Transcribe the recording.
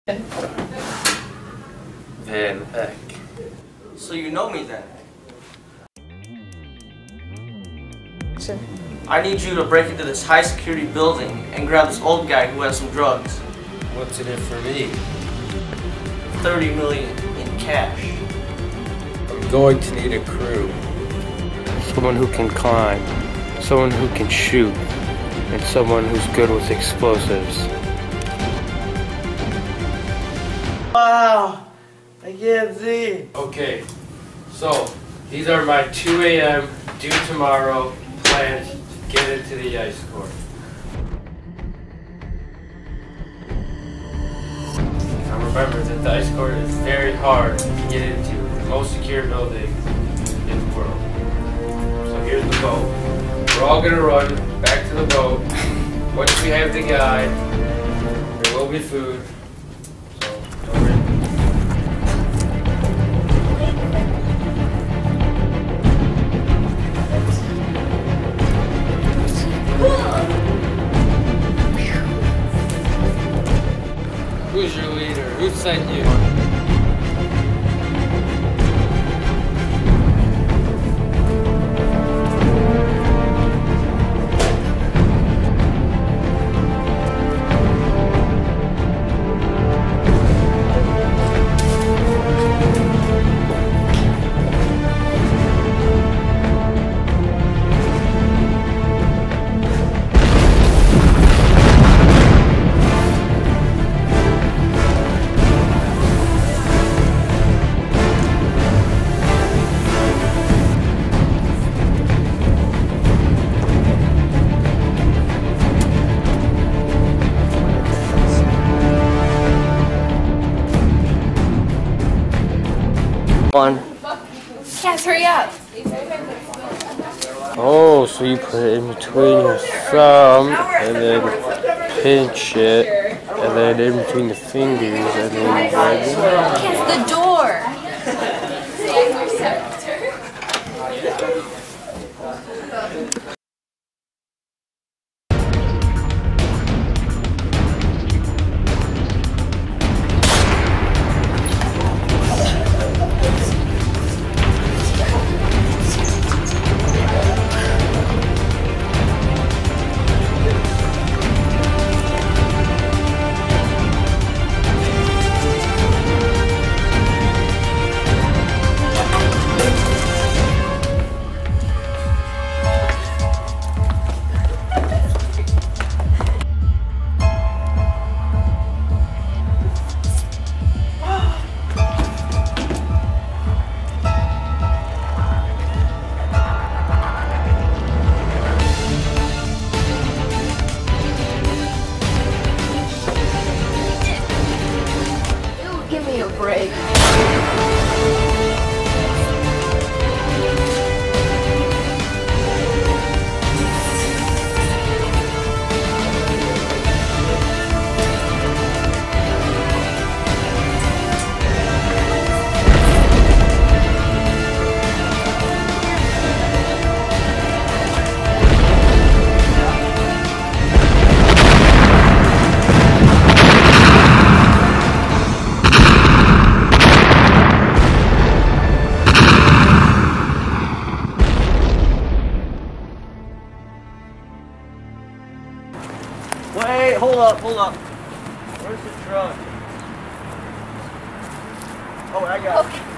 Van Peck. So you know me then? Sure. I need you to break into this high security building and grab this old guy who has some drugs. What's in it for me? 30 million in cash. I'm going to need a crew. Someone who can climb, someone who can shoot, and someone who's good with explosives. Wow! I can't see. Okay, so these are my 2 a.m. due tomorrow plans to get into the ice court. Now remember that the ice court is very hard to get into, the most secure building in the world. So here's the boat. We're all gonna run back to the boat. Once we have the guy, there will be food. So don't worry. Who's your leader? Who sent you? One. Cass, hurry up. Oh, so you put it in between your thumb and then pinch it, and then in between the fingers, and then Cass, the door. Give me a break. Wait, hold up. Where's the truck? Oh, I got it.